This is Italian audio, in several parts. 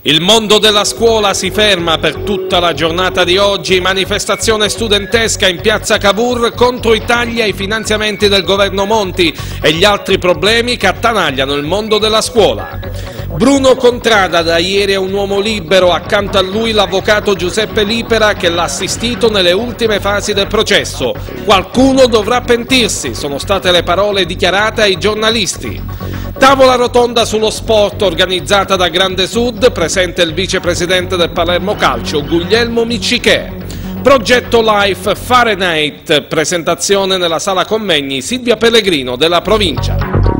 Il mondo della scuola si ferma per tutta la giornata di oggi, manifestazione studentesca in piazza Cavour contro i tagli ai finanziamenti del governo Monti e gli altri problemi che attanagliano il mondo della scuola. Bruno Contrada da ieri è un uomo libero, accanto a lui l'avvocato Giuseppe Lipera che l'ha assistito nelle ultime fasi del processo. Qualcuno dovrà pentirsi, sono state le parole dichiarate ai giornalisti. Tavola rotonda sullo sport organizzata da Grande Sud, presente il vicepresidente del Palermo Calcio, Guglielmo Miccichè. Progetto Life Fahrenheit, presentazione nella sala convegni Silvia Pellegrino della provincia.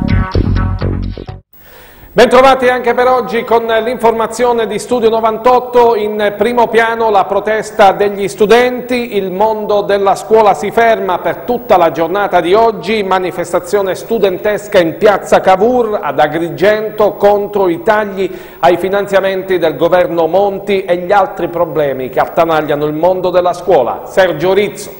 Bentrovati anche per oggi con l'informazione di Studio 98. In primo piano la protesta degli studenti, il mondo della scuola si ferma per tutta la giornata di oggi, manifestazione studentesca in piazza Cavour ad Agrigento contro i tagli ai finanziamenti del governo Monti e gli altri problemi che attanagliano il mondo della scuola. Sergio Rizzo.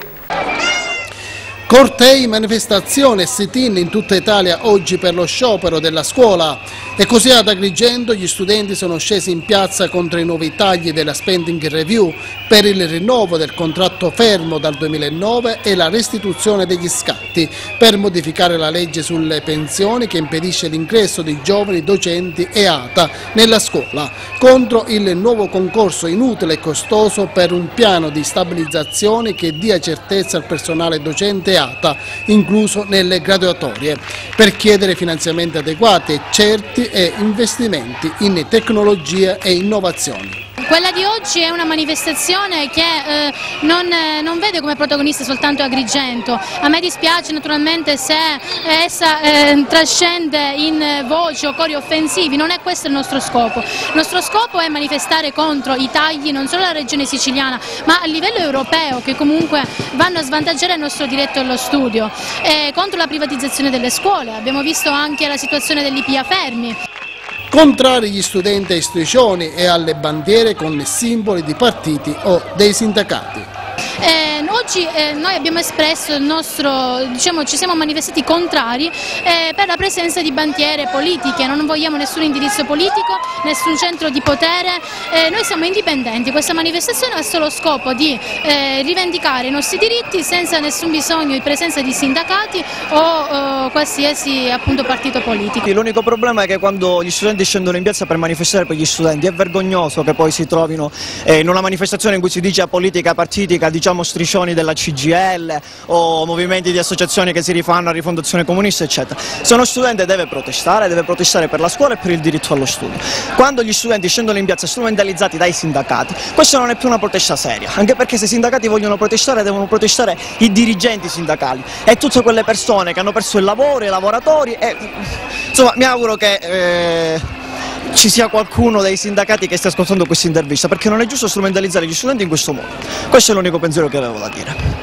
Cortei, manifestazione e sit-in in tutta Italia oggi per lo sciopero della scuola. E così ad Agrigento gli studenti sono scesi in piazza contro i nuovi tagli della spending review per il rinnovo del contratto fermo dal 2009 e la restituzione degli scatti, per modificare la legge sulle pensioni che impedisce l'ingresso di giovani docenti e ATA nella scuola, contro il nuovo concorso inutile e costoso per un piano di stabilizzazione che dia certezza al personale docente e ATA, incluso nelle graduatorie, per chiedere finanziamenti adeguati e certi e investimenti in tecnologia e innovazioni. Quella di oggi è una manifestazione che non vede come protagonista soltanto Agrigento. A me dispiace naturalmente se essa trascende in voci o cori offensivi, non è questo il nostro scopo. Il nostro scopo è manifestare contro i tagli non solo alla regione siciliana ma a livello europeo, che comunque vanno a svantaggiare il nostro diritto allo studio, contro la privatizzazione delle scuole. Abbiamo visto anche la situazione dell'IPIA fermi. Contrari gli studenti ai striscioni e alle bandiere con simboli di partiti o dei sindacati. Oggi noi abbiamo espresso il nostro, ci siamo manifestati contrari per la presenza di bandiere politiche, non vogliamo nessun indirizzo politico, nessun centro di potere, noi siamo indipendenti, questa manifestazione ha solo scopo di rivendicare i nostri diritti senza nessun bisogno di presenza di sindacati o qualsiasi appunto partito politico. L'unico problema è che quando gli studenti scendono in piazza per manifestare per gli studenti è vergognoso che poi si trovino in una manifestazione in cui si dice politica partitica, diciamo striscioni della CGIL o movimenti di associazioni che si rifanno a Rifondazione Comunista eccetera. Se uno studente deve protestare per la scuola e per il diritto allo studio. Quando gli studenti scendono in piazza strumentalizzati dai sindacati, questa non è più una protesta seria, anche perché se i sindacati vogliono protestare devono protestare i dirigenti sindacali e tutte quelle persone che hanno perso il lavoro, i lavoratori e insomma mi auguro che ci sia qualcuno dei sindacati che stia ascoltando questa intervista, perché non è giusto strumentalizzare gli studenti in questo modo. Questo è l'unico pensiero che avevo da dire.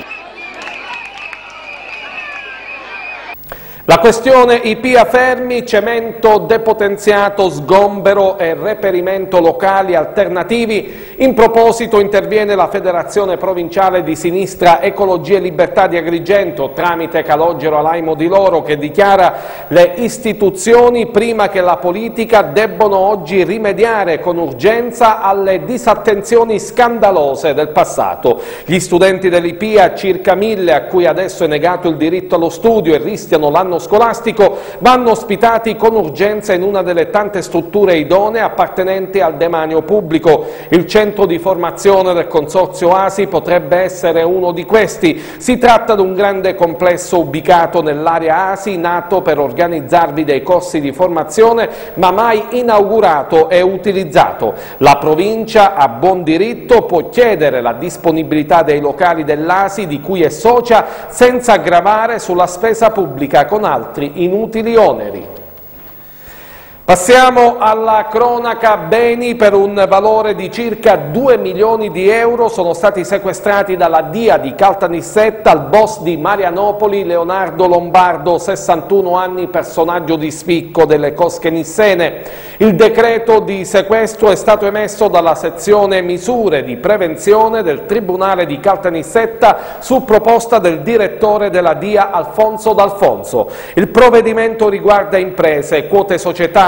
La questione IPIA fermi, cemento depotenziato, sgombero e reperimento locali alternativi. In proposito interviene la Federazione Provinciale di Sinistra Ecologia e Libertà di Agrigento tramite Calogero Alaimo Di Loro, che dichiara: le istituzioni prima che la politica debbono oggi rimediare con urgenza alle disattenzioni scandalose del passato. Gli studenti dell'IPIA, circa 1000, a cui adesso è negato il diritto allo studio e rischiano l'anno scolastico, vanno ospitati con urgenza in una delle tante strutture idonee appartenenti al demanio pubblico. Il centro di formazione del Consorzio ASI potrebbe essere uno di questi. Si tratta di un grande complesso ubicato nell'area ASI, nato per organizzarvi dei corsi di formazione ma mai inaugurato e utilizzato. La provincia, a buon diritto, può chiedere la disponibilità dei locali dell'ASI di cui è socia senza aggravare sulla spesa pubblica con altri inutili oneri. Passiamo alla cronaca. Beni per un valore di circa 2 milioni di euro sono stati sequestrati dalla DIA di Caltanissetta al boss di Marianopoli, Leonardo Lombardo, 61 anni, personaggio di spicco delle cosche nissene. Il decreto di sequestro è stato emesso dalla sezione misure di prevenzione del Tribunale di Caltanissetta su proposta del direttore della DIA Alfonso D'Alfonso. Il provvedimento riguarda imprese, quote societarie,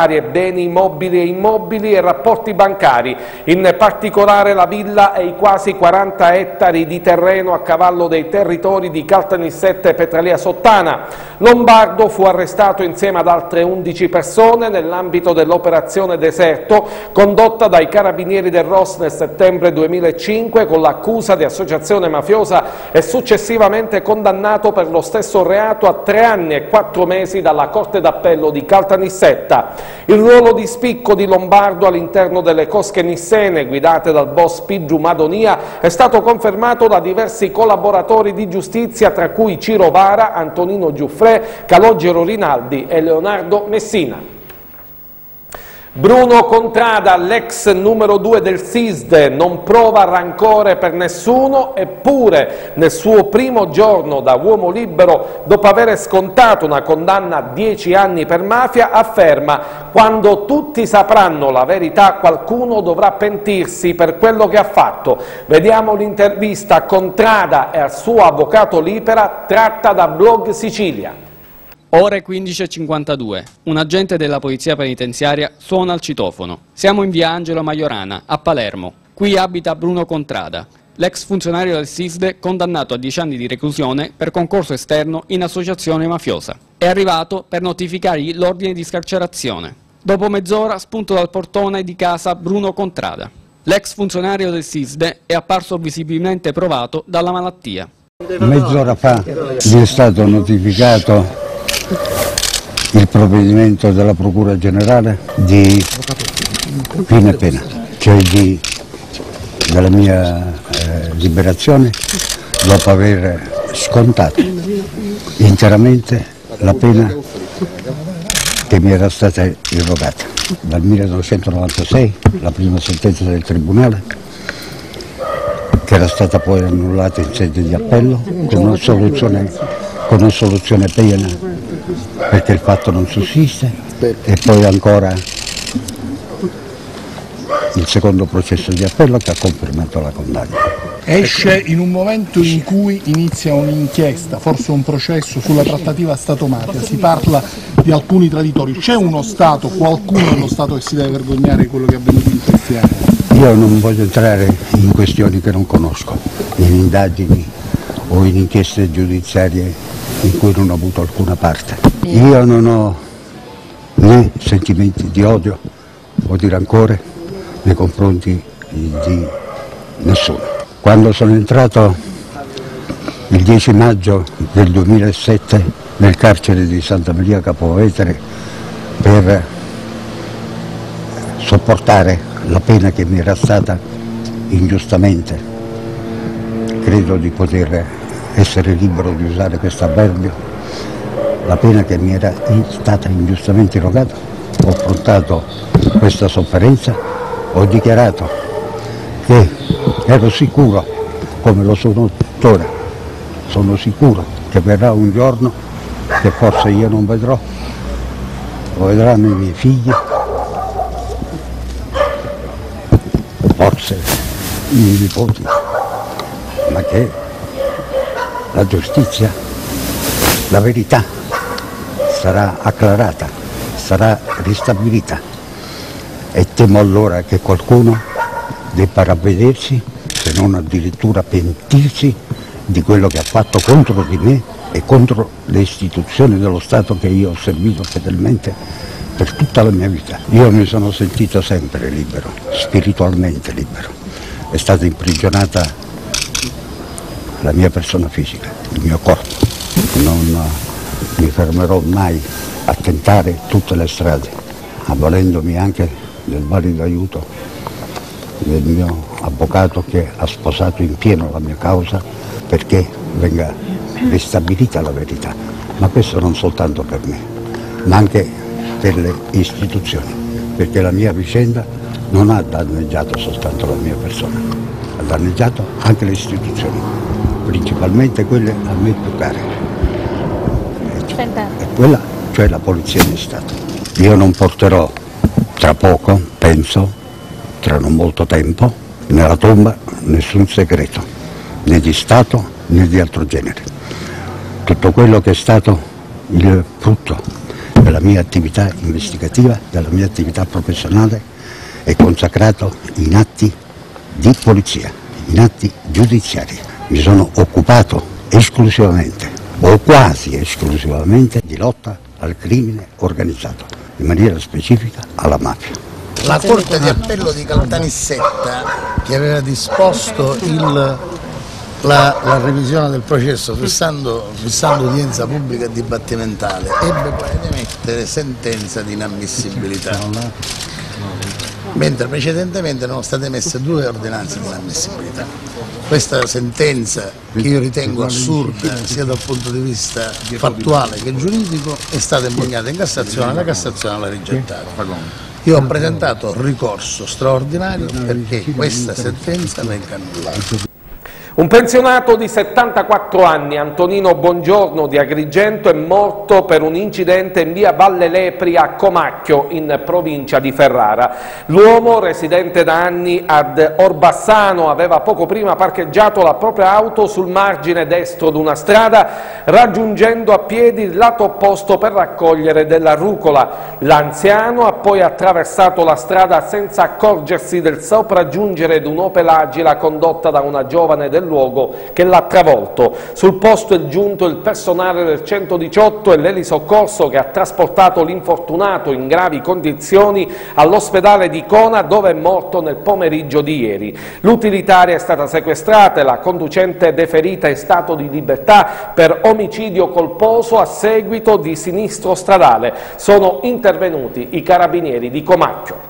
varie, beni mobili e immobili e rapporti bancari, in particolare la villa e i quasi 40 ettari di terreno a cavallo dei territori di Caltanissetta e Petralia Sottana. Lombardo fu arrestato insieme ad altre 11 persone nell'ambito dell'operazione Deserto condotta dai carabinieri del ROS nel settembre 2005 con l'accusa di associazione mafiosa e successivamente condannato per lo stesso reato a 3 anni e 4 mesi dalla Corte d'Appello di Caltanissetta. Il ruolo di spicco di Lombardo all'interno delle cosche nissene guidate dal boss Pigiu Madonia è stato confermato da diversi collaboratori di giustizia, tra cui Ciro Vara, Antonino Giuffre, Calogero Rinaldi e Leonardo Messina. Bruno Contrada, l'ex numero 2 del SISDE, non prova rancore per nessuno, eppure nel suo primo giorno da uomo libero, dopo aver scontato una condanna a 10 anni per mafia, afferma: quando tutti sapranno la verità qualcuno dovrà pentirsi per quello che ha fatto. Vediamo l'intervista a Contrada e al suo avvocato Lipera tratta da Blog Sicilia. Ore 15:52. Un agente della polizia penitenziaria suona il citofono. Siamo in via Angelo Majorana, a Palermo. Qui abita Bruno Contrada, l'ex funzionario del SISDE condannato a 10 anni di reclusione per concorso esterno in associazione mafiosa. È arrivato per notificargli l'ordine di scarcerazione. Dopo mezz'ora spunto dal portone di casa Bruno Contrada. L'ex funzionario del SISDE è apparso visibilmente provato dalla malattia. Mezz'ora fa mi è stato notificato il provvedimento della Procura Generale di fine pena, cioè della mia liberazione dopo aver scontato interamente la pena che mi era stata irrogata dal 1996, la prima sentenza del Tribunale, che era stata poi annullata in sede di appello con una soluzione piena perché il fatto non sussiste, e poi ancora il secondo processo di appello che ha confermato la condanna. Esce in un momento in cui inizia un'inchiesta, forse un processo sulla trattativa Stato-mafia, si parla di alcuni traditori. C'è uno Stato, qualcuno nello Stato che si deve vergognare di quello che è avvenuto in questi anni? Io non voglio entrare in questioni che non conosco, in indagini o in inchieste giudiziarie in cui non ho avuto alcuna parte. Io non ho né sentimenti di odio o di rancore nei confronti di nessuno. Quando sono entrato il 10 maggio del 2007 nel carcere di Santa Maria Capua Vetere per sopportare la pena che mi era stata ingiustamente, credo di poter essere libero di usare questo avverbio, la pena che mi era stata ingiustamente irrogata, ho affrontato questa sofferenza, ho dichiarato che ero sicuro, come lo sono tuttora, sono sicuro che verrà un giorno che forse io non vedrò, lo vedranno i miei figli, forse i miei nipoti, ma che la giustizia, la verità sarà acclarata, sarà ristabilita, e temo allora che qualcuno debba ravvedersi, se non addirittura pentirsi di quello che ha fatto contro di me e contro le istituzioni dello Stato che io ho servito fedelmente per tutta la mia vita. Io mi sono sentito sempre libero, spiritualmente libero. È stata imprigionata la mia persona fisica, il mio corpo. Non mi fermerò mai a tentare tutte le strade, avvalendomi anche del valido aiuto del mio avvocato che ha sposato in pieno la mia causa perché venga ristabilita la verità, ma questo non soltanto per me, ma anche per le istituzioni, perché la mia vicenda non ha danneggiato soltanto la mia persona, ha danneggiato anche le istituzioni, principalmente quelle a me più care, e quella cioè la Polizia di Stato. Io non porterò tra poco, penso, tra non molto tempo, nella tomba nessun segreto, né di Stato né di altro genere. Tutto quello che è stato il frutto della mia attività investigativa, della mia attività professionale, è consacrato in atti di polizia, in atti giudiziari. Mi sono occupato esclusivamente, o quasi esclusivamente, di lotta al crimine organizzato, in maniera specifica alla mafia. La Corte di Appello di Caltanissetta, che aveva disposto la revisione del processo fissando udienza pubblica e dibattimentale, ebbe poi ad emettere sentenza di inammissibilità, mentre precedentemente erano state emesse 2 ordinanze di inammissibilità. Questa sentenza, che io ritengo assurda sia dal punto di vista fattuale che giuridico, è stata impugnata in Cassazione, la Cassazione l'ha rigettata. Io ho presentato ricorso straordinario perché questa sentenza venga annullata. Un pensionato di 74 anni, Antonino Bongiorno di Agrigento, è morto per un incidente in via Valle Lepri a Comacchio, in provincia di Ferrara. L'uomo, residente da anni ad Orbassano, aveva poco prima parcheggiato la propria auto sul margine destro di una strada, raggiungendo a piedi il lato opposto per raccogliere della rucola. L'anziano ha poi attraversato la strada senza accorgersi del sopraggiungere di un'Opel Agila condotta da una giovane del luogo che l'ha travolto. Sul posto è giunto il personale del 118 e l'elisoccorso che ha trasportato l'infortunato in gravi condizioni all'ospedale di Cona, dove è morto nel pomeriggio di ieri. L'utilitaria è stata sequestrata e la conducente deferita in stato di libertà per omicidio colposo a seguito di sinistro stradale. Sono intervenuti i carabinieri di Comacchio.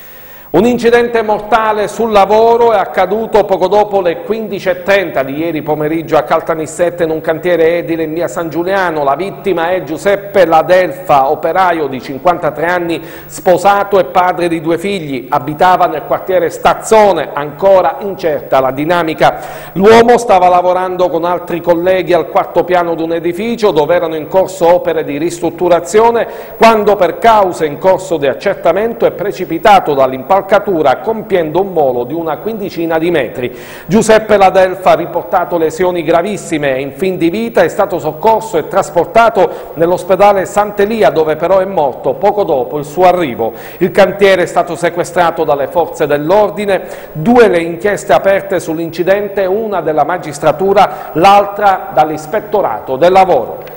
Un incidente mortale sul lavoro è accaduto poco dopo le 15:30 di ieri pomeriggio a Caltanissetta, in un cantiere edile in via San Giuliano. La vittima è Giuseppe Ladelfa, operaio di 53 anni, sposato e padre di 2 figli. Abitava nel quartiere Stazzone, ancora incerta la dinamica. L'uomo stava lavorando con altri colleghi al 4° piano di un edificio dove erano in corso opere di ristrutturazione, quando per cause in corso di accertamento è precipitato dall'impalcatura compiendo un volo di una 15ina di metri. Giuseppe Ladelfa ha riportato lesioni gravissime e in fin di vita è stato soccorso e trasportato nell'ospedale Sant'Elia, dove però è morto poco dopo il suo arrivo. Il cantiere è stato sequestrato dalle forze dell'ordine, 2 le inchieste aperte sull'incidente, una della magistratura, l'altra dall'ispettorato del lavoro.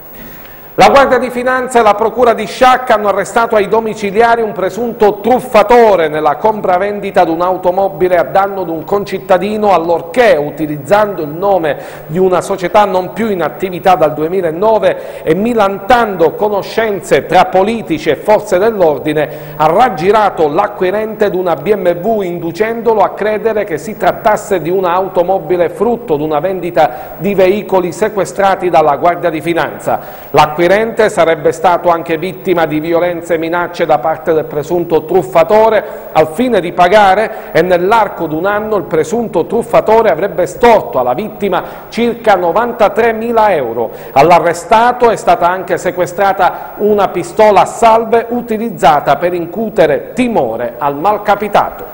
La Guardia di Finanza e la Procura di Sciacca hanno arrestato ai domiciliari un presunto truffatore nella compravendita di un'automobile a danno di un concittadino, allorché, utilizzando il nome di una società non più in attività dal 2009 e milantando conoscenze tra politici e forze dell'ordine, ha raggirato l'acquirente di una BMW, inducendolo a credere che si trattasse di un'automobile frutto di una vendita di veicoli sequestrati dalla Guardia di Finanza. L'acquirente sarebbe stato anche vittima di violenze e minacce da parte del presunto truffatore al fine di pagare, e nell'arco di un anno il presunto truffatore avrebbe estorto alla vittima circa 93.000 euro. All'arrestato è stata anche sequestrata una pistola a salve utilizzata per incutere timore al malcapitato.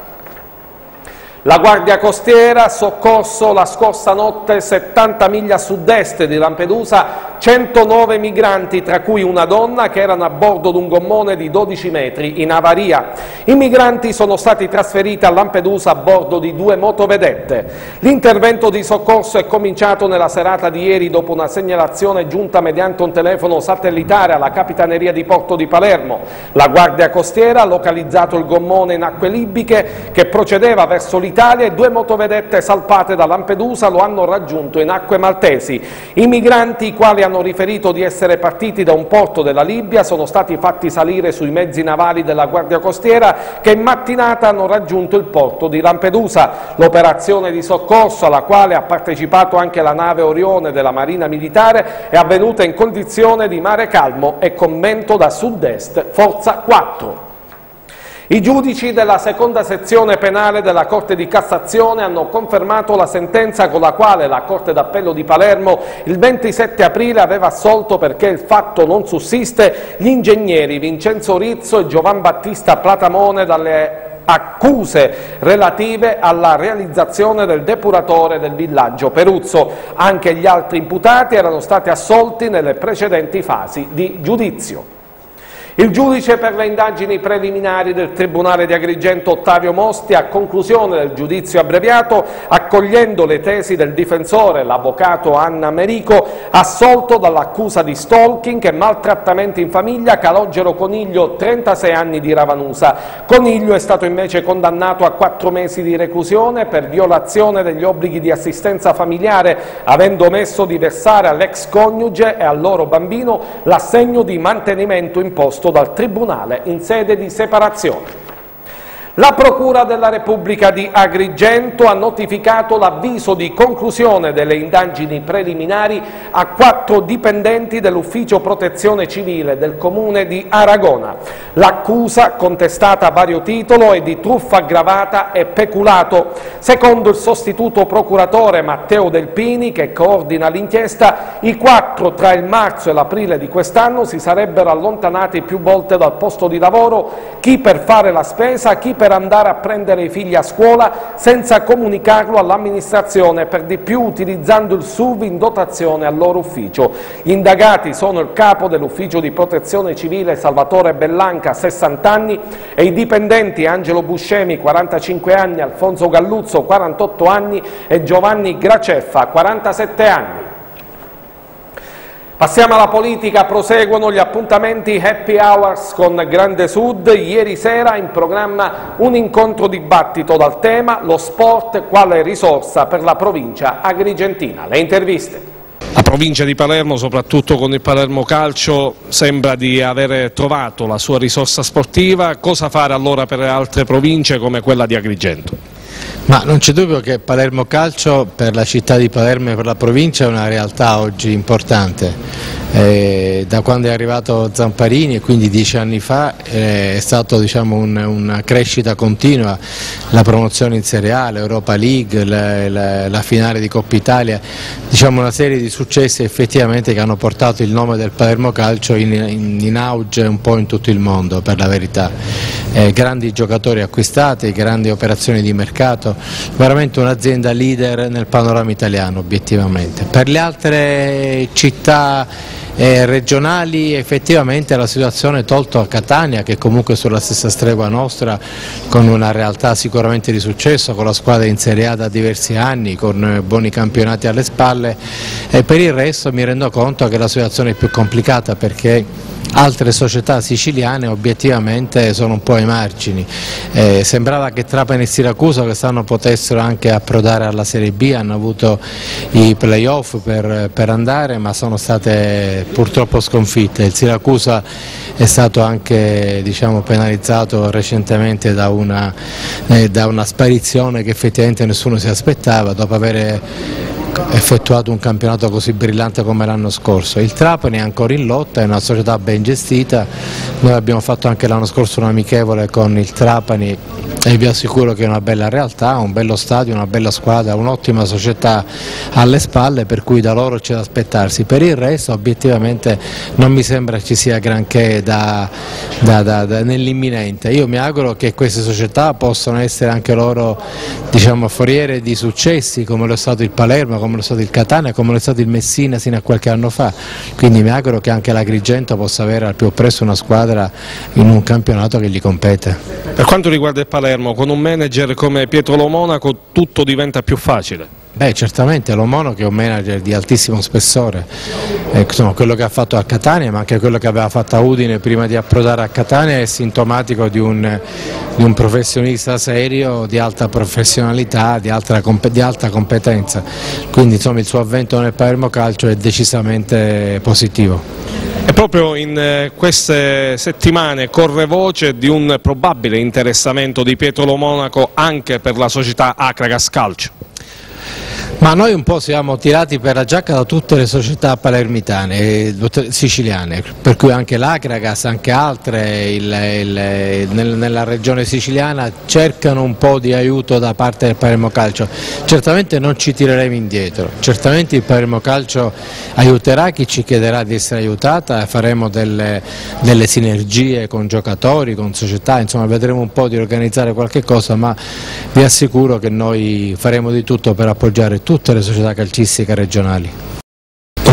La Guardia Costiera ha soccorso la scorsa notte 70 miglia a sud-est di Lampedusa 109 migranti, tra cui una donna, che erano a bordo di un gommone di 12 metri in avaria. I migranti sono stati trasferiti a Lampedusa a bordo di 2 motovedette. L'intervento di soccorso è cominciato nella serata di ieri dopo una segnalazione giunta mediante un telefono satellitare alla Capitaneria di Porto di Palermo. La Guardia Costiera ha localizzato il gommone in acque libiche che procedeva verso l'Italia e 2 motovedette salpate da Lampedusa lo hanno raggiunto in acque maltesi. I migranti, i quali hanno riferito di essere partiti da un porto della Libia, sono stati fatti salire sui mezzi navali della Guardia Costiera, che in mattinata hanno raggiunto il porto di Lampedusa. L'operazione di soccorso, alla quale ha partecipato anche la nave Orione della Marina Militare, è avvenuta in condizione di mare calmo e con vento da sud-est forza 4. I giudici della seconda sezione penale della Corte di Cassazione hanno confermato la sentenza con la quale la Corte d'Appello di Palermo il 27 aprile aveva assolto, perché il fatto non sussiste, gli ingegneri Vincenzo Rizzo e Giovan Battista Platamone dalle accuse relative alla realizzazione del depuratore del villaggio Peruzzo. Anche gli altri imputati erano stati assolti nelle precedenti fasi di giudizio. Il giudice per le indagini preliminari del Tribunale di Agrigento Ottavio Mosti, a conclusione del giudizio abbreviato, accogliendo le tesi del difensore, l'avvocato Anna Merico, assolto dall'accusa di stalking e maltrattamenti in famiglia Calogero Coniglio, 36 anni di Ravanusa. Coniglio è stato invece condannato a 4 mesi di reclusione per violazione degli obblighi di assistenza familiare, avendo omesso di versare all'ex coniuge e al loro bambino l'assegno di mantenimento imposto dal Tribunale in sede di separazione. La Procura della Repubblica di Agrigento ha notificato l'avviso di conclusione delle indagini preliminari a 4 dipendenti dell'Ufficio Protezione Civile del Comune di Aragona. L'accusa, contestata a vario titolo, è di truffa aggravata e peculato. Secondo il sostituto procuratore Matteo Delpini, che coordina l'inchiesta, i 4 tra il marzo e l'aprile di quest'anno si sarebbero allontanati più volte dal posto di lavoro, chi per fare la spesa, chi per andare a prendere i figli a scuola, senza comunicarlo all'amministrazione, per di più utilizzando il SUV in dotazione al loro ufficio. Gli indagati sono il capo dell'ufficio di protezione civile Salvatore Bellanca, 60 anni, e i dipendenti Angelo Buscemi, 45 anni, Alfonso Galluzzo, 48 anni e Giovanni Graceffa, 47 anni. Passiamo alla politica, proseguono gli appuntamenti Happy Hours con Grande Sud. Ieri sera in programma un incontro dibattito dal tema lo sport quale risorsa per la provincia agrigentina. Le interviste. La provincia di Palermo, soprattutto con il Palermo Calcio, sembra di aver trovato la sua risorsa sportiva. Cosa fare allora per le altre province come quella di Agrigento? Ma non c'è dubbio che Palermo Calcio per la città di Palermo e per la provincia è una realtà oggi importante. Da quando è arrivato Zamparini, e quindi 10 anni fa, è stato una crescita continua, la promozione in Serie A, l'Europa League, la finale di Coppa Italia, una serie di successi effettivamente che hanno portato il nome del Palermo Calcio in auge un po' in tutto il mondo, per la verità. Grandi giocatori acquistati, grandi operazioni di mercato, veramente un'azienda leader nel panorama italiano obiettivamente. Per le altre città regionali effettivamente la situazione, tolto a Catania, che comunque è sulla stessa stregua nostra, con una realtà sicuramente di successo, con la squadra in Serie A da diversi anni, con buoni campionati alle spalle, e per il resto mi rendo conto che la situazione è più complicata, perché altre società siciliane obiettivamente sono un po' ai margini. Sembrava che Trapani e Siracusa quest'anno potessero anche approdare alla Serie B, hanno avuto i playoff per andare, ma sono state purtroppo sconfitte. Il Siracusa è stato anche penalizzato recentemente da una sparizione che effettivamente nessuno si aspettava, dopo aver effettuato un campionato così brillante come l'anno scorso. Il Trapani è ancora in lotta, è una società ben gestita, noi abbiamo fatto anche l'anno scorso un amichevole con il Trapani e vi assicuro che è una bella realtà, un bello stadio, una bella squadra, un'ottima società alle spalle, per cui da loro c'è da aspettarsi. Per il resto obiettivamente non mi sembra ci sia granché nell'imminente. Io mi auguro che queste società possano essere anche loro foriere di successi, come lo è stato il Palermo, come lo è stato il Catania, come lo è stato il Messina sino a qualche anno fa, quindi mi auguro che anche l'Agrigento possa avere al più presto una squadra in un campionato che gli compete. Per quanto riguarda il Palermo, con un manager come Pietro Lo Monaco tutto diventa più facile? Beh, certamente Lo Monaco è un manager di altissimo spessore, quello che ha fatto a Catania, ma anche quello che aveva fatto a Udine prima di approdare a Catania, è sintomatico di un professionista serio, di alta professionalità, di alta competenza, quindi il suo avvento nel Palermo Calcio è decisamente positivo. E proprio in queste settimane corre voce di un probabile interessamento di Pietro Lo Monaco anche per la società Acragas Calcio. Ma noi un po' siamo tirati per la giacca da tutte le società palermitane, siciliane, per cui anche l'Acragas, anche altre nella regione siciliana cercano un po' di aiuto da parte del Palermo Calcio. Certamente non ci tireremo indietro, certamente il Palermo Calcio aiuterà chi ci chiederà di essere aiutata, faremo delle sinergie con giocatori, con società, insomma vedremo un po' di organizzare qualche cosa, ma vi assicuro che noi faremo di tutto per appoggiare tutte le società calcistiche regionali.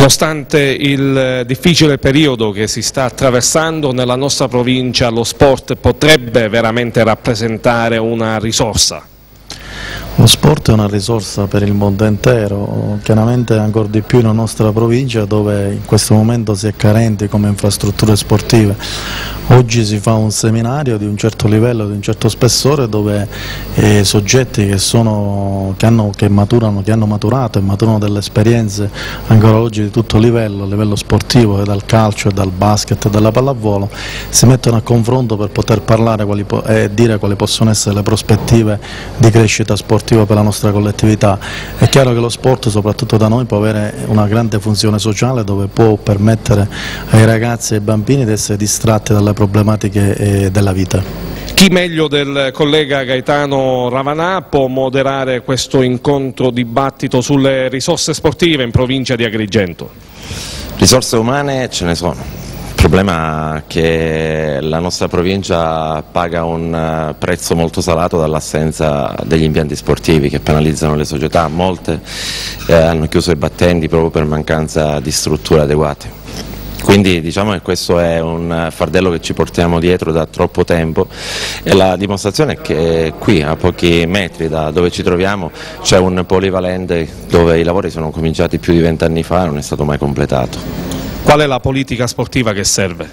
Nonostante il difficile periodo che si sta attraversando, nella nostra provincia lo sport potrebbe veramente rappresentare una risorsa. Lo sport è una risorsa per il mondo intero, chiaramente ancora di più nella nostra provincia dove in questo momento si è carenti come infrastrutture sportive. Oggi si fa un seminario di un certo livello, di un certo spessore dove soggetti che hanno maturato e maturano delle esperienze ancora oggi di tutto livello, a livello sportivo, dal calcio, dal basket e dalla pallavolo, si mettono a confronto per poter parlare e dire quali possono essere le prospettive di crescita sportiva per la nostra collettività. È chiaro che lo sport, soprattutto da noi, può avere una grande funzione sociale dove può permettere ai ragazzi e ai bambini di essere distratti dalle problematiche della vita. Chi meglio del collega Gaetano Ravanà può moderare questo incontro dibattito sulle risorse sportive in provincia di Agrigento? Risorse umane ce ne sono. Il problema è che la nostra provincia paga un prezzo molto salato dall'assenza degli impianti sportivi che penalizzano le società. Molte hanno chiuso i battenti proprio per mancanza di strutture adeguate. Quindi diciamo che questo è un fardello che ci portiamo dietro da troppo tempo e la dimostrazione è che qui a pochi metri da dove ci troviamo c'è un polivalente dove i lavori sono cominciati più di 20 anni fa e non è stato mai completato. Qual è la politica sportiva che serve?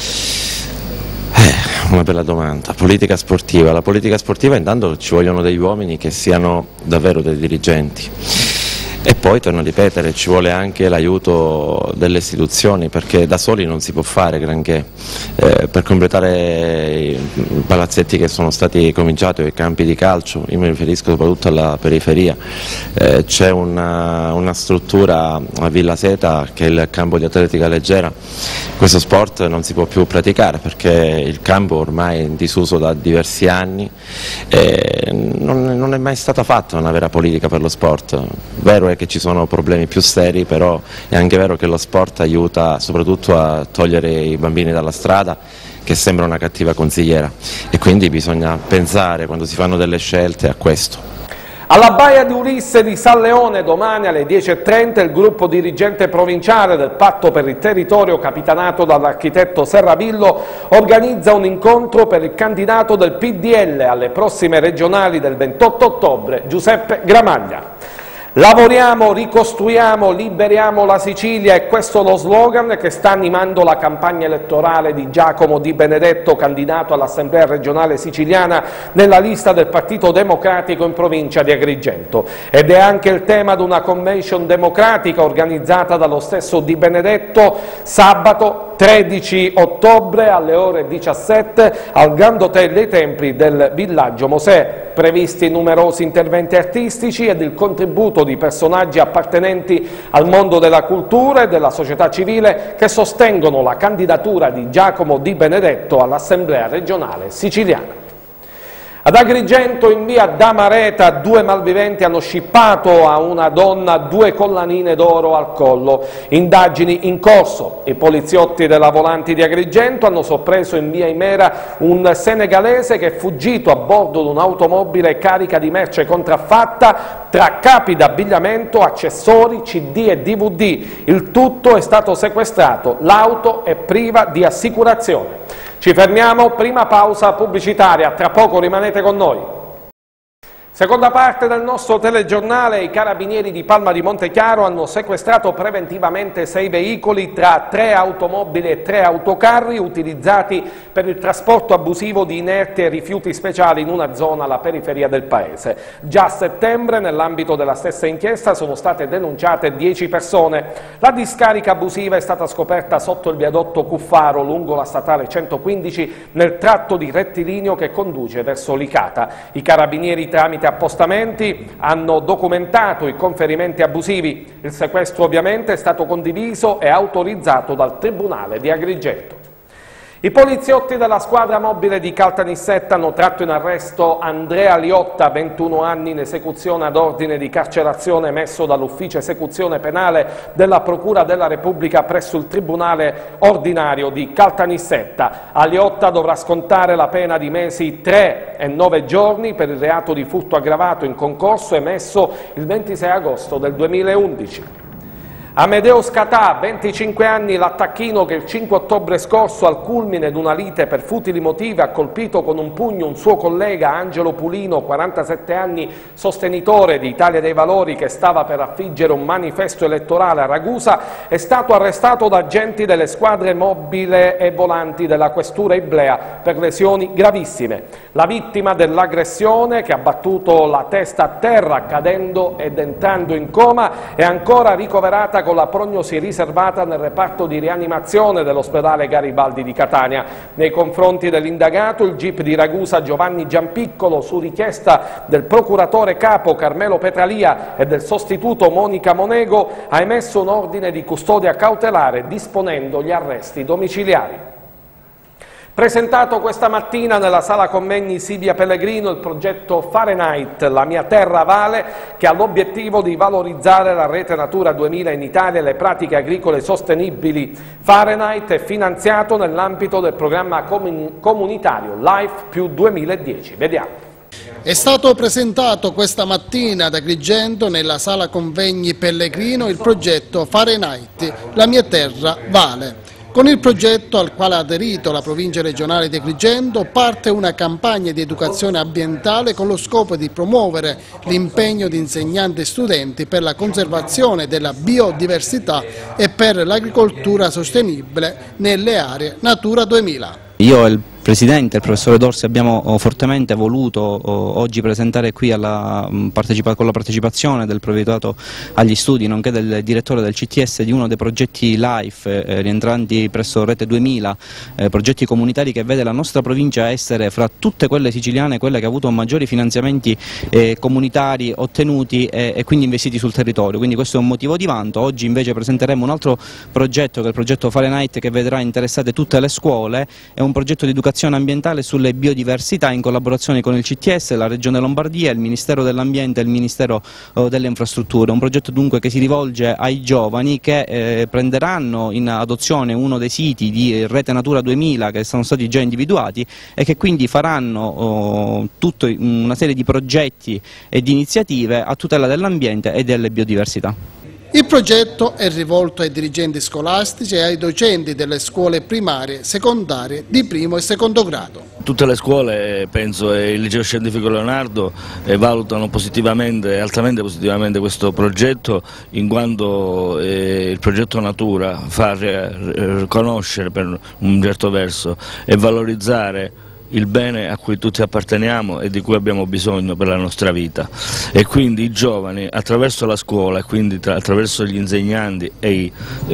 Una bella domanda. Politica sportiva. La politica sportiva intanto ci vogliono degli uomini che siano davvero dei dirigenti. E poi, torno a ripetere, ci vuole anche l'aiuto delle istituzioni perché da soli non si può fare granché. Per completare i palazzetti che sono stati cominciati o i campi di calcio, io mi riferisco soprattutto alla periferia, c'è una struttura a Villa Seta che è il campo di atletica leggera. Questo sport non si può più praticare perché il campo ormai è in disuso da diversi anni e non è mai stata fatta una vera politica per lo sport. Vero è che ci sono problemi più seri, però è anche vero che lo sport aiuta soprattutto a togliere i bambini dalla strada, che sembra una cattiva consigliera, e quindi bisogna pensare quando si fanno delle scelte a questo. Alla Baia di Ulisse di San Leone domani alle 10:30 il gruppo dirigente provinciale del Patto per il Territorio, capitanato dall'architetto Serravillo, organizza un incontro per il candidato del PDL alle prossime regionali del 28 ottobre, Giuseppe Gramaglia. Lavoriamo, ricostruiamo, liberiamo la Sicilia, è questo lo slogan che sta animando la campagna elettorale di Giacomo Di Benedetto, candidato all'Assemblea regionale siciliana nella lista del Partito Democratico in provincia di Agrigento. Ed è anche il tema di una convention democratica organizzata dallo stesso Di Benedetto sabato 13 ottobre alle ore 17 al Grand Hotel dei Templi del Villaggio Mosè. Previsti numerosi interventi artistici ed il contributo di personaggi appartenenti al mondo della cultura e della società civile che sostengono la candidatura di Giacomo Di Benedetto all'Assemblea regionale siciliana. Ad Agrigento, in via Damareta, 2 malviventi hanno scippato a una donna 2 collanine d'oro al collo. Indagini in corso. I poliziotti della Volanti di Agrigento hanno sorpreso in via Imera un senegalese che è fuggito a bordo di un'automobile carica di merce contraffatta tra capi d'abbigliamento, accessori, CD e DVD. Il tutto è stato sequestrato. L'auto è priva di assicurazione. Ci fermiamo, prima pausa pubblicitaria, tra poco rimanete con noi. Seconda parte del nostro telegiornale, i carabinieri di Palma di Montechiaro hanno sequestrato preventivamente 6 veicoli tra 3 automobili e 3 autocarri utilizzati per il trasporto abusivo di inerti e rifiuti speciali in una zona alla periferia del paese. Già a settembre, nell'ambito della stessa inchiesta, sono state denunciate 10 persone. La discarica abusiva è stata scoperta sotto il viadotto Cuffaro, lungo la statale 115, nel tratto di rettilineo che conduce verso Licata. I carabinieri, tramite appostamenti, hanno documentato i conferimenti abusivi. Il sequestro ovviamente è stato condiviso e autorizzato dal Tribunale di Agrigento. I poliziotti della squadra mobile di Caltanissetta hanno tratto in arresto Andrea Liotta, 21 anni, in esecuzione ad ordine di carcerazione emesso dall'ufficio esecuzione penale della Procura della Repubblica presso il Tribunale ordinario di Caltanissetta. A Liotta dovrà scontare la pena di mesi 3 e 9 giorni per il reato di furto aggravato in concorso emesso il 26 agosto del 2011. Amedeo Scatà, 25 anni, l'attacchino che il 5 ottobre scorso, al culmine di una lite per futili motivi, ha colpito con un pugno un suo collega Angelo Pulino, 47 anni, sostenitore di Italia dei Valori, che stava per affiggere un manifesto elettorale a Ragusa, è stato arrestato da agenti delle squadre mobile e volanti della questura Iblea per lesioni gravissime. La vittima dell'aggressione, che ha battuto la testa a terra cadendo ed entrando in coma, è ancora ricoverata con la prognosi riservata nel reparto di rianimazione dell'ospedale Garibaldi di Catania. Nei confronti dell'indagato, il GIP di Ragusa Giovanni Giampiccolo, su richiesta del procuratore capo Carmelo Petralia e del sostituto Monica Monego, ha emesso un ordine di custodia cautelare disponendo gli arresti domiciliari. Presentato questa mattina nella sala convegni Silvia Pellegrino il progetto Fahrenheit, la mia terra vale, che ha l'obiettivo di valorizzare la rete Natura 2000 in Italia e le pratiche agricole sostenibili. Fahrenheit è finanziato nell'ambito del programma comunitario Life più 2010. Vediamo. È stato presentato questa mattina ad Agrigento nella sala convegni Pellegrino il progetto Fahrenheit, la mia terra vale. Con il progetto, al quale ha aderito la provincia regionale di Agrigento, parte una campagna di educazione ambientale con lo scopo di promuovere l'impegno di insegnanti e studenti per la conservazione della biodiversità e per l'agricoltura sostenibile nelle aree Natura 2000. Io e il Presidente, il professore Dorsi, abbiamo fortemente voluto oggi presentare qui con la partecipazione del provveduto agli studi nonché del direttore del CTS di uno dei progetti LIFE rientranti presso Rete 2000, progetti comunitari che vede la nostra provincia essere fra tutte quelle siciliane quelle che ha avuto maggiori finanziamenti comunitari ottenuti e quindi investiti sul territorio, quindi questo è un motivo di vanto. Oggi invece presenteremo un altro progetto che è il progetto Fahrenheit, che vedrà interessate tutte le scuole. È un progetto di educazione ambientale sulle biodiversità in collaborazione con il CTS, la Regione Lombardia, il Ministero dell'Ambiente e il Ministero delle Infrastrutture. Un progetto dunque che si rivolge ai giovani che prenderanno in adozione uno dei siti di Rete Natura 2000 che sono stati già individuati e che quindi faranno tutta una serie di progetti e di iniziative a tutela dell'ambiente e delle biodiversità. Il progetto è rivolto ai dirigenti scolastici e ai docenti delle scuole primarie, secondarie di primo e secondo grado. Tutte le scuole, penso, e il Liceo Scientifico Leonardo valutano positivamente, altamente positivamente questo progetto, in quanto il progetto Natura fa conoscere per un certo verso e valorizzare il bene a cui tutti apparteniamo e di cui abbiamo bisogno per la nostra vita, e quindi i giovani attraverso la scuola e quindi attraverso gli insegnanti e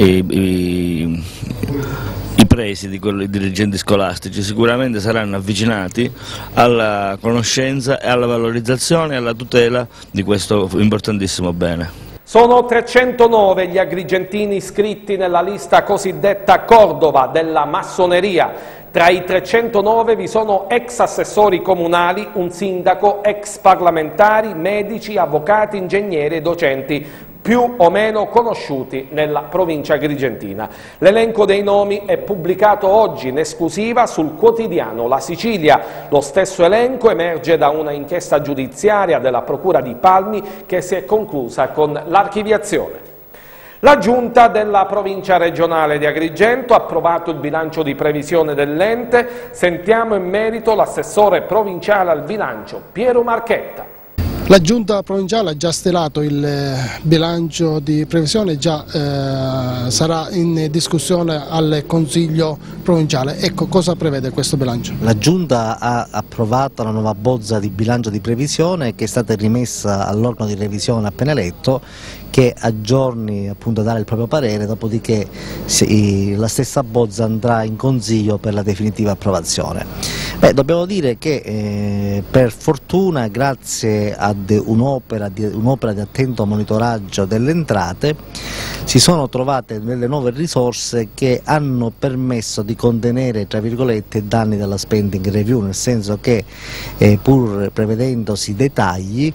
i presidi, i dirigenti scolastici, sicuramente saranno avvicinati alla conoscenza e alla valorizzazione e alla tutela di questo importantissimo bene. Sono 309 gli agrigentini iscritti nella lista cosiddetta Cordova della massoneria. Tra i 309 vi sono ex assessori comunali, un sindaco, ex parlamentari, medici, avvocati, ingegneri e docenti, più o meno conosciuti nella provincia agrigentina. L'elenco dei nomi è pubblicato oggi in esclusiva sul quotidiano La Sicilia. Lo stesso elenco emerge da una inchiesta giudiziaria della Procura di Palmi che si è conclusa con l'archiviazione. La Giunta della Provincia regionale di Agrigento ha approvato il bilancio di previsione dell'ente. Sentiamo in merito l'assessore provinciale al bilancio Piero Marchetta. La Giunta provinciale ha già stilato il bilancio di previsione, già sarà in discussione al Consiglio provinciale. Ecco, cosa prevede questo bilancio? La Giunta ha approvato la nuova bozza di bilancio di previsione che è stata rimessa all'organo di revisione appena eletto, che a giorni appunto dare il proprio parere, dopodiché la stessa bozza andrà in Consiglio per la definitiva approvazione. Dobbiamo dire che per fortuna, grazie ad un'opera di attento monitoraggio delle entrate, si sono trovate delle nuove risorse che hanno permesso di contenere, tra virgolette, i danni della spending review, nel senso che pur prevedendosi dei tagli,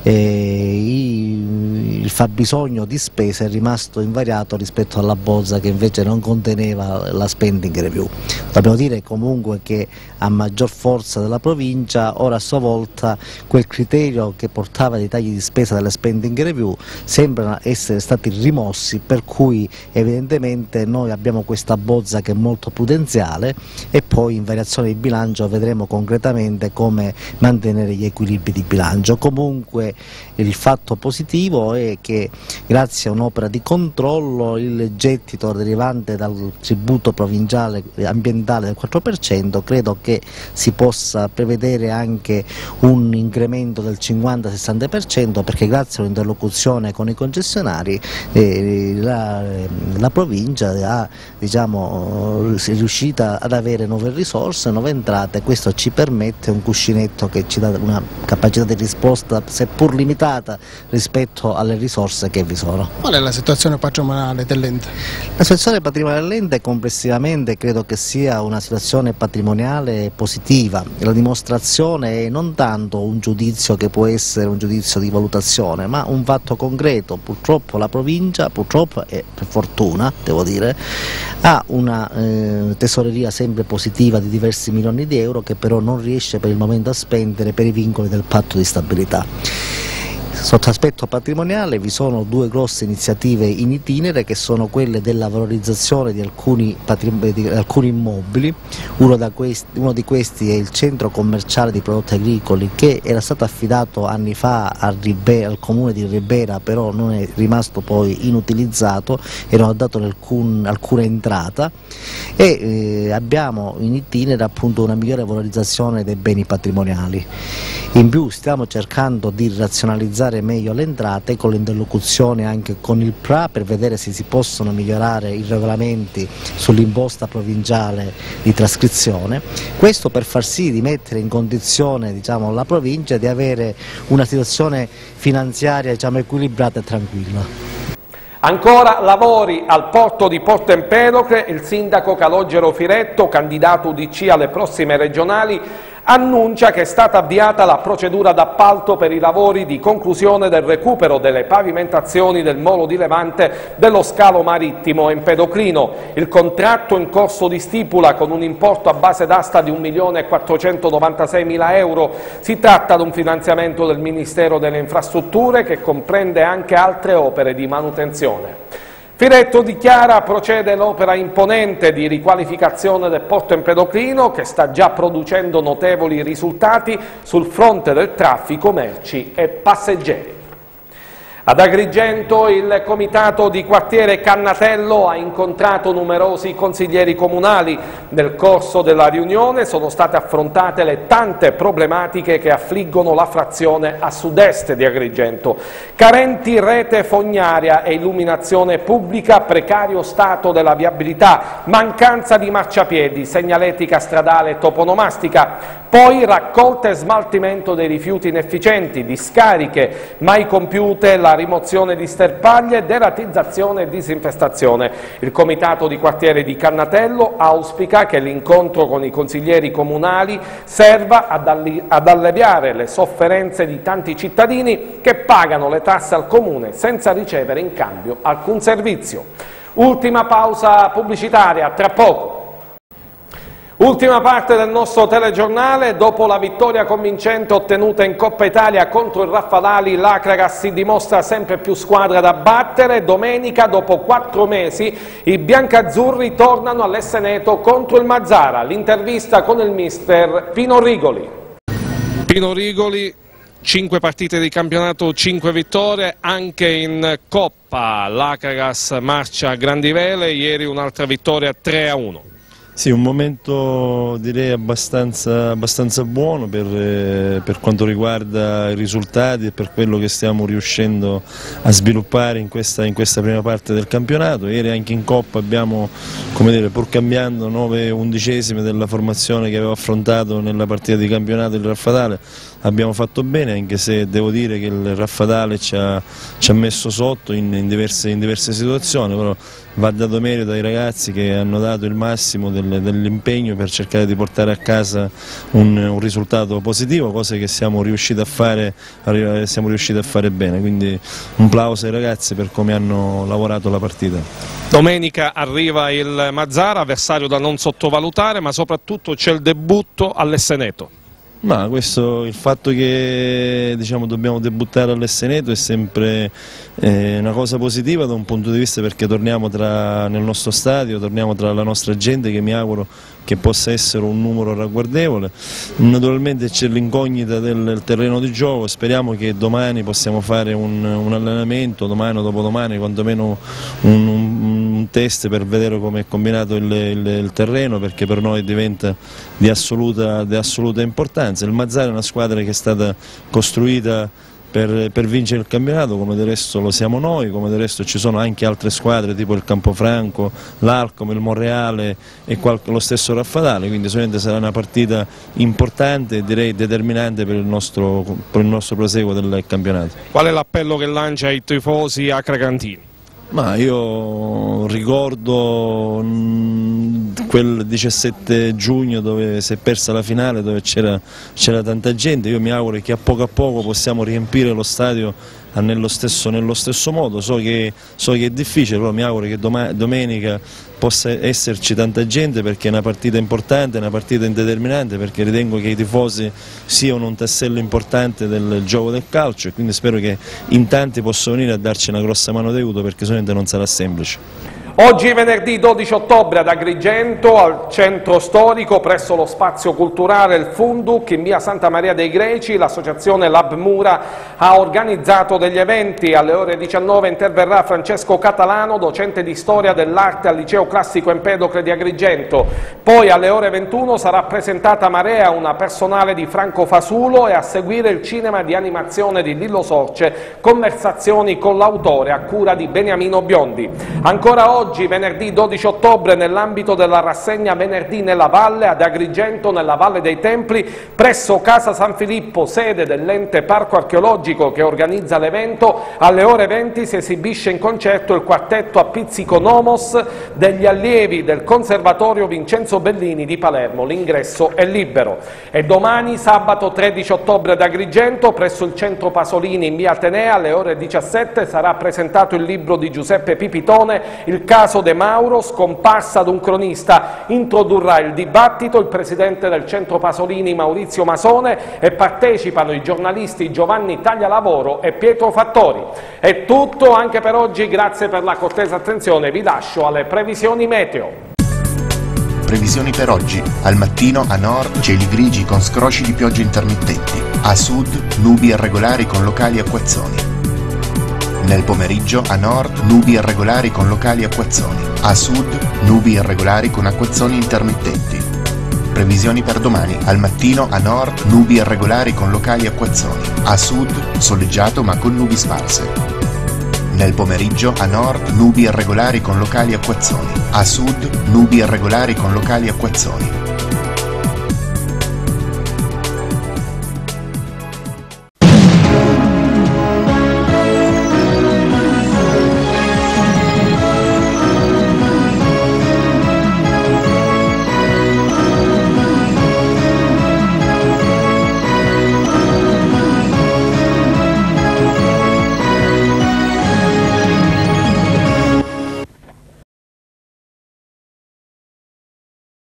il fabbisogno di spesa è rimasto invariato rispetto alla bozza che invece non conteneva la spending review. Dobbiamo dire comunque che a maggior forza della provincia, ora a sua volta quel criterio che portava dei tagli di spesa delle spending review sembrano essere stati rimossi per cui evidentemente noi abbiamo questa bozza che è molto prudenziale e poi in variazione di bilancio vedremo concretamente come mantenere gli equilibri di bilancio. Comunque il fatto positivo è che grazie a un'opera di controllo il gettito derivante dal tributo provinciale ambientale del 4% credo che si possa prevedere anche un incremento del 50-60%, perché grazie all'interlocuzione con i concessionari la provincia è riuscita ad avere nuove risorse, nuove entrate, questo ci permette un cuscinetto che ci dà una capacità di risposta seppur limitata rispetto alle risorse che vi sono. Qual è la situazione patrimoniale dell'ente? La situazione patrimoniale dell'ente complessivamente credo che sia una situazione patrimoniale positiva, la dimostrazione è non tanto un giudizio che può essere un giudizio di valutazione, ma un fatto concreto. Purtroppo la provincia, purtroppo e per fortuna devo dire, ha una tesoreria sempre positiva di diversi milioni di euro che però non riesce per il momento a spendere per i vincoli del patto di stabilità. Sotto aspetto patrimoniale vi sono due grosse iniziative in itinere che sono quelle della valorizzazione di alcuni immobili. Uno di questi è il centro commerciale di prodotti agricoli che era stato affidato anni fa al comune di Ribera, però non è rimasto poi inutilizzato e non ha dato alcuna entrata, e abbiamo in itinere appunto una migliore valorizzazione dei beni patrimoniali. In più stiamo cercando di razionalizzare meglio le entrate con l'interlocuzione anche con il PRA per vedere se si possono migliorare i regolamenti sull'imposta provinciale di trascrizione, questo per far sì di mettere in condizione la provincia di avere una situazione finanziaria equilibrata e tranquilla. Ancora lavori al porto di Porto Empedocle. Il sindaco Calogero Firetto, candidato UDC alle prossime regionali, annuncia che è stata avviata la procedura d'appalto per i lavori di conclusione del recupero delle pavimentazioni del molo di Levante dello scalo marittimo empedoclino. Il contratto in corso di stipula con un importo a base d'asta di 1.496.000 euro. Si tratta di un finanziamento del Ministero delle Infrastrutture che comprende anche altre opere di manutenzione. Firetto dichiara procede l'opera imponente di riqualificazione del porto empedoclino che sta già producendo notevoli risultati sul fronte del traffico merci e passeggeri. Ad Agrigento il comitato di quartiere Cannatello ha incontrato numerosi consiglieri comunali. Nel corso della riunione sono state affrontate le tante problematiche che affliggono la frazione a sud-est di Agrigento. Carenti rete fognaria e illuminazione pubblica, precario stato della viabilità, mancanza di marciapiedi, segnaletica stradale e toponomastica, poi raccolta e smaltimento dei rifiuti inefficienti, discariche mai compiute, la rimozione di sterpaglie, deratizzazione e disinfestazione. Il comitato di quartiere di Cannatello auspica che l'incontro con i consiglieri comunali serva ad alleviare le sofferenze di tanti cittadini che pagano le tasse al comune senza ricevere in cambio alcun servizio. Ultima pausa pubblicitaria, tra poco. Ultima parte del nostro telegiornale. Dopo la vittoria convincente ottenuta in Coppa Italia contro il Raffadali, l'Acragas si dimostra sempre più squadra da battere. Domenica, dopo 4 mesi, i biancazzurri tornano all'Esseneto contro il Mazzara. L'intervista con il mister Pino Rigoli. Pino Rigoli, 5 partite di campionato, 5 vittorie, anche in Coppa l'Acragas marcia a grandi vele, ieri un'altra vittoria 3-1. Sì, un momento direi abbastanza buono per quanto riguarda i risultati e per quello che stiamo riuscendo a sviluppare in questa prima parte del campionato. Ieri anche in Coppa abbiamo, pur cambiando 9/11 della formazione che avevo affrontato nella partita di campionato del Raffadale, abbiamo fatto bene, anche se devo dire che il Raffadale ci ha messo sotto in diverse situazioni, però va dato merito ai ragazzi che hanno dato il massimo dell'impegno per cercare di portare a casa un risultato positivo, cose che siamo riusciti a fare bene, quindi un plauso ai ragazzi per come hanno lavorato la partita. Domenica arriva il Mazzara, avversario da non sottovalutare, ma soprattutto c'è il debutto all'Esseneto. Ma questo, il fatto che dobbiamo debuttare all'Esseneto è sempre una cosa positiva da un punto di vista, perché torniamo nel nostro stadio, torniamo tra la nostra gente, che mi auguro che possa essere un numero ragguardevole. Naturalmente c'è l'incognita del terreno di gioco, speriamo che domani possiamo fare un allenamento, domani o dopodomani quantomeno un test per vedere come è combinato il terreno, perché per noi diventa di assoluta importanza. Il Mazara è una squadra che è stata costruita per vincere il campionato, come del resto lo siamo noi, come del resto ci sono anche altre squadre tipo il Campofranco, l'Alcom, il Monreale e lo stesso Raffadale, quindi sicuramente sarà una partita importante e direi determinante per il nostro proseguo del campionato. Qual è l'appello che lancia ai tifosi acracantini? Ma io ricordo quel 17 giugno dove si è persa la finale, dove c'era tanta gente. Io mi auguro che a poco possiamo riempire lo stadio nello stesso modo. So che è difficile, però mi auguro che domenica possa esserci tanta gente, perché è una partita importante, è una partita indeterminante, perché ritengo che i tifosi siano un tassello importante del gioco del calcio, e quindi spero che in tanti possano venire a darci una grossa mano d'aiuto, perché sicuramente non sarà semplice. Oggi venerdì 12 ottobre ad Agrigento, al centro storico presso lo spazio culturale Il Funduc in via Santa Maria dei Greci, l'associazione Lab Mura ha organizzato degli eventi. Alle ore 19 interverrà Francesco Catalano, docente di storia dell'arte al liceo classico Empedocle di Agrigento. Poi alle ore 21 sarà presentata Marea, una personale di Franco Fasulo, e a seguire il cinema di animazione di Lillo Sorce, conversazioni con l'autore a cura di Beniamino Biondi. Ancora oggi, venerdì 12 ottobre, nell'ambito della rassegna Venerdì nella Valle ad Agrigento, nella Valle dei Templi, presso Casa San Filippo, sede dell'ente Parco Archeologico che organizza l'evento, alle ore 20 si esibisce in concerto il quartetto a pizzico Nomos degli allievi del Conservatorio Vincenzo Bellini di Palermo. L'ingresso è libero. E domani, sabato 13 ottobre ad Agrigento, presso il Centro Pasolini in via Atenea, alle ore 17 sarà presentato il libro di Giuseppe Pipitone, Il caso De Mauro, scomparsa ad un cronista. Introdurrà il dibattito il presidente del Centro Pasolini Maurizio Masone e partecipano i giornalisti Giovanni Taglialavoro e Pietro Fattori. È tutto anche per oggi, grazie per la cortese attenzione, vi lascio alle previsioni meteo. Previsioni per oggi: al mattino a nord cieli grigi con scrosci di piogge intermittenti, a sud nubi irregolari con locali acquazzoni. Nel pomeriggio a nord nubi irregolari con locali acquazzoni, a sud nubi irregolari con acquazzoni intermittenti. Previsioni per domani: al mattino a nord nubi irregolari con locali acquazzoni, a sud soleggiato ma con nubi sparse. Nel pomeriggio a nord nubi irregolari con locali acquazzoni, a sud nubi irregolari con locali acquazzoni.